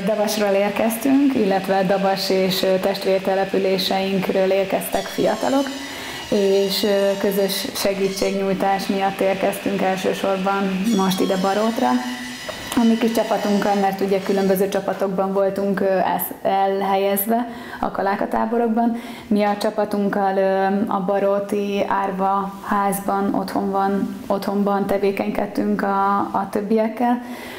Dabasról érkeztünk, illetve Dabas és testvértelepüléseinkről érkeztek fiatalok, és közös segítségnyújtás miatt érkeztünk elsősorban most ide Barótra. A mi kis csapatunkkal, mert ugye különböző csapatokban voltunk elhelyezve a kalákatáborokban. Mi a csapatunkkal a baróti árva házban, otthonban tevékenykedtünk a többiekkel,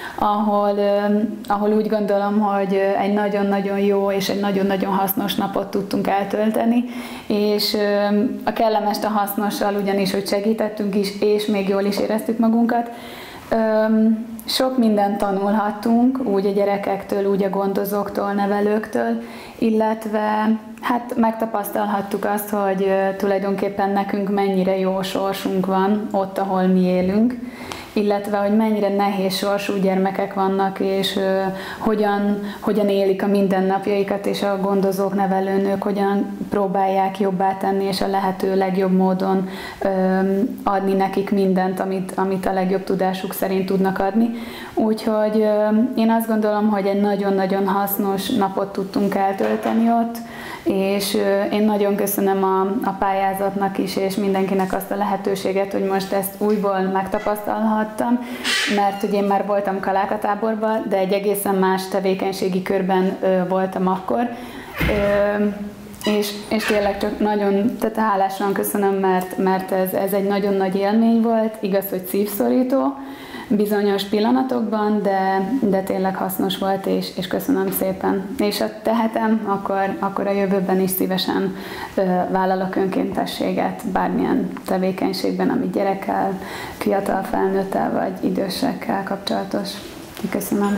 ahol úgy gondolom, hogy egy nagyon-nagyon jó és egy nagyon-nagyon hasznos napot tudtunk eltölteni, és a kellemest a hasznossal ugyanis, hogy segítettünk is, és még jól is éreztük magunkat. Sok mindent tanulhattunk, úgy a gyerekektől, úgy a gondozóktól, nevelőktől, illetve hát megtapasztalhattuk azt, hogy tulajdonképpen nekünk mennyire jó sorsunk van ott, ahol mi élünk, illetve hogy mennyire nehéz sorsú gyermekek vannak, és hogyan élik a mindennapjaikat, és a gondozók, nevelőnők hogyan próbálják jobbá tenni, és a lehető legjobb módon adni nekik mindent, amit a legjobb tudásuk szerint tudnak adni. Úgyhogy én azt gondolom, hogy egy nagyon-nagyon hasznos napot tudtunk eltölteni ott, és én nagyon köszönöm a pályázatnak is, és mindenkinek azt a lehetőséget, hogy most ezt újból megtapasztalhattam, mert ugye én már voltam kalákatáborban, de egy egészen más tevékenységi körben voltam akkor, és tényleg csak nagyon hálásan köszönöm, mert ez egy nagyon nagy élmény volt, igaz, hogy szívszorító bizonyos pillanatokban, de tényleg hasznos volt, és köszönöm szépen. És ha tehetem, akkor a jövőben is szívesen vállalok önkéntességet bármilyen tevékenységben, ami gyerekkel, fiatal felnőttel vagy idősekkel kapcsolatos. Köszönöm.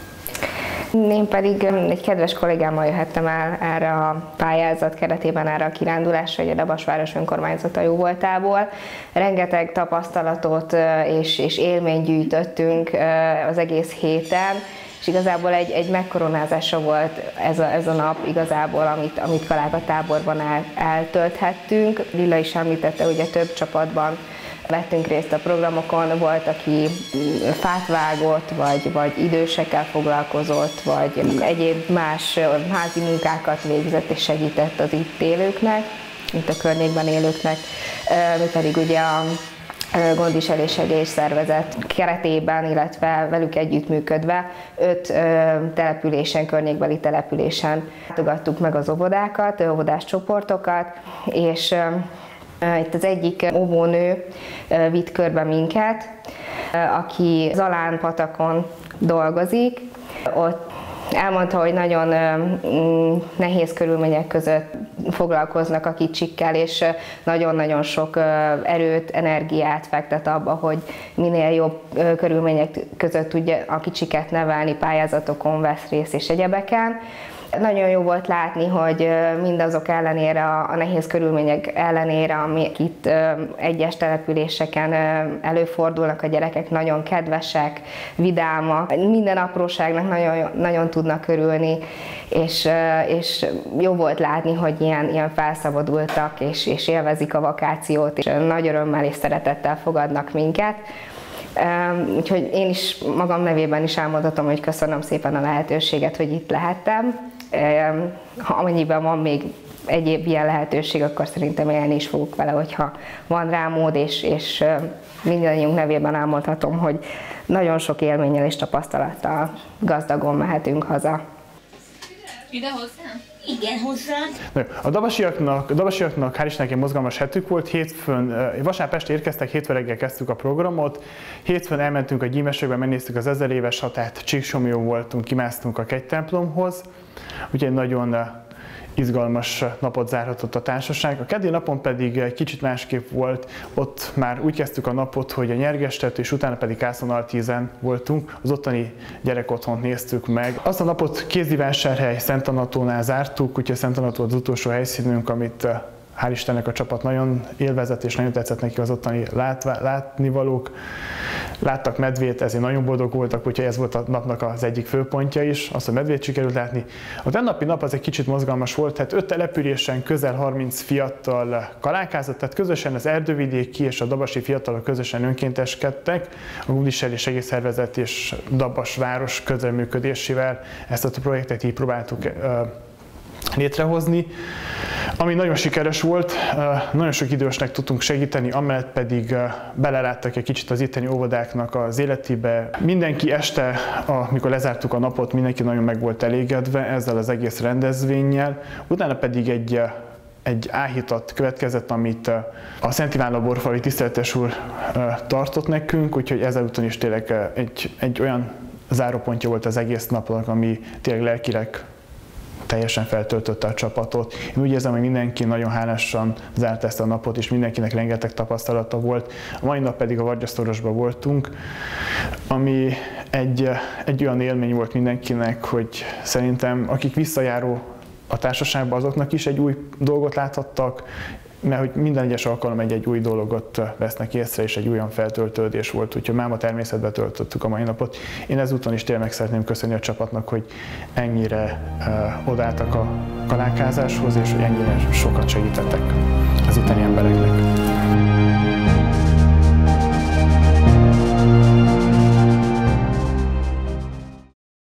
Én pedig egy kedves kollégámmal jöhettem el erre a pályázat keretében, erre a kirándulásra, a Dabasváros önkormányzata jóvoltából. Rengeteg tapasztalatot és élményt gyűjtöttünk az egész héten, és igazából egy megkoronázása volt ez a nap igazából, amit kalákatáborban eltölthettünk. Lilla is említette, ugye több csapatban vettünk részt a programokon, volt, aki fát vágott, vagy idősekkel foglalkozott, vagy egyéb más házi munkákat végzett és segített az itt élőknek, itt a környékben élőknek. Mi pedig ugye a gondviselés szervezet keretében, illetve velük együttműködve 5 településen, környékbeli településen látogattuk meg az óvodákat, óvodás csoportokat, és itt az egyik óvónő vitt körbe minket, aki Zalán patakon dolgozik. Ott elmondta, hogy nagyon nehéz körülmények között foglalkoznak a kicsikkel, és nagyon-nagyon sok erőt, energiát fektet abba, hogy minél jobb körülmények között tudja a kicsiket nevelni, pályázatokon vesz részt és egyebeken. Nagyon jó volt látni, hogy mindazok ellenére, a nehéz körülmények ellenére, amik itt egyes településeken előfordulnak, a gyerekek nagyon kedvesek, vidámak, minden apróságnak nagyon, nagyon tudnak örülni, és jó volt látni, hogy ilyen felszabadultak, és élvezik a vakációt, és nagy örömmel és szeretettel fogadnak minket. Úgyhogy én is magam nevében is elmondhatom, hogy köszönöm szépen a lehetőséget, hogy itt lehettem. Amennyiben van még egyéb ilyen lehetőség, akkor szerintem élni is fogok vele, hogyha van rá mód, és mindannyiunk nevében elmondhatom, hogy nagyon sok élménnyel és tapasztalattal gazdagon mehetünk haza. Ide hozzám? Igen, hozzám. A dabasiaknak hál' Istennek egy mozgalmas hetük volt. Vasárnap este érkeztek, hétfőn reggel kezdtük a programot. Hétfőn elmentünk a gyímességbe, megnéztük az 1000 éves hatát, Csíksomlyón voltunk, kimásztunk a kegytemplomhoz. Úgyhogy nagyon izgalmas napot zárhatott a társaság. A keddi napon pedig egy kicsit másképp volt, ott már úgy kezdtük a napot, hogy a Nyergestet, és utána pedig Kászonaltízen voltunk, az ottani gyerekotthont néztük meg. Azt a napot Kézdivásárhely Szent Anatónál zártuk, úgyhogy Szent Anató az utolsó helyszínünk, amit hál' Istennek a csapat nagyon élvezett, és nagyon tetszett neki az ottani látnivalók. láttak medvét, ezért nagyon boldog voltak, úgyhogy ez volt a napnak az egyik főpontja is, az, hogy medvét sikerült látni. A tennapi nap az egy kicsit mozgalmas volt, tehát 5 településen közel 30 fiatal kalákázott, tehát közösen az erdővidéki és a dabasi fiatalok közösen önkénteskedtek, a Gundiseli Segélyszervezet és Dabas város közreműködésével ezt a projektet így próbáltuk létrehozni, ami nagyon sikeres volt, nagyon sok idősnek tudtunk segíteni, amellett pedig beleláttak egy kicsit az itteni óvodáknak az életébe. Mindenki este, amikor lezártuk a napot, mindenki nagyon meg volt elégedve ezzel az egész rendezvénnyel, utána pedig egy áhítat következett, amit a Szent Iván Laborfalvi tiszteletes úr tartott nekünk, úgyhogy ezúton is tényleg egy olyan zárópontja volt az egész napnak, ami tényleg lelkileg teljesen feltöltötte a csapatot. Én úgy érzem, hogy mindenki nagyon hálásan zárt ezt a napot, és mindenkinek rengeteg tapasztalata volt. A mai nap pedig a Vargyasztorosban voltunk, ami egy olyan élmény volt mindenkinek, hogy szerintem akik visszajáró a társaságban, azoknak is egy új dolgot láthattak, mert hogy minden egyes alkalom egy új dolgot vesznek észre, és egy olyan feltöltődés volt, úgyhogy máma természetben töltöttük a mai napot. Én ezúton is tényleg meg szeretném köszönni a csapatnak, hogy ennyire odaálltak a kalákázáshoz, és hogy ennyire sokat segítettek az itteni embereknek.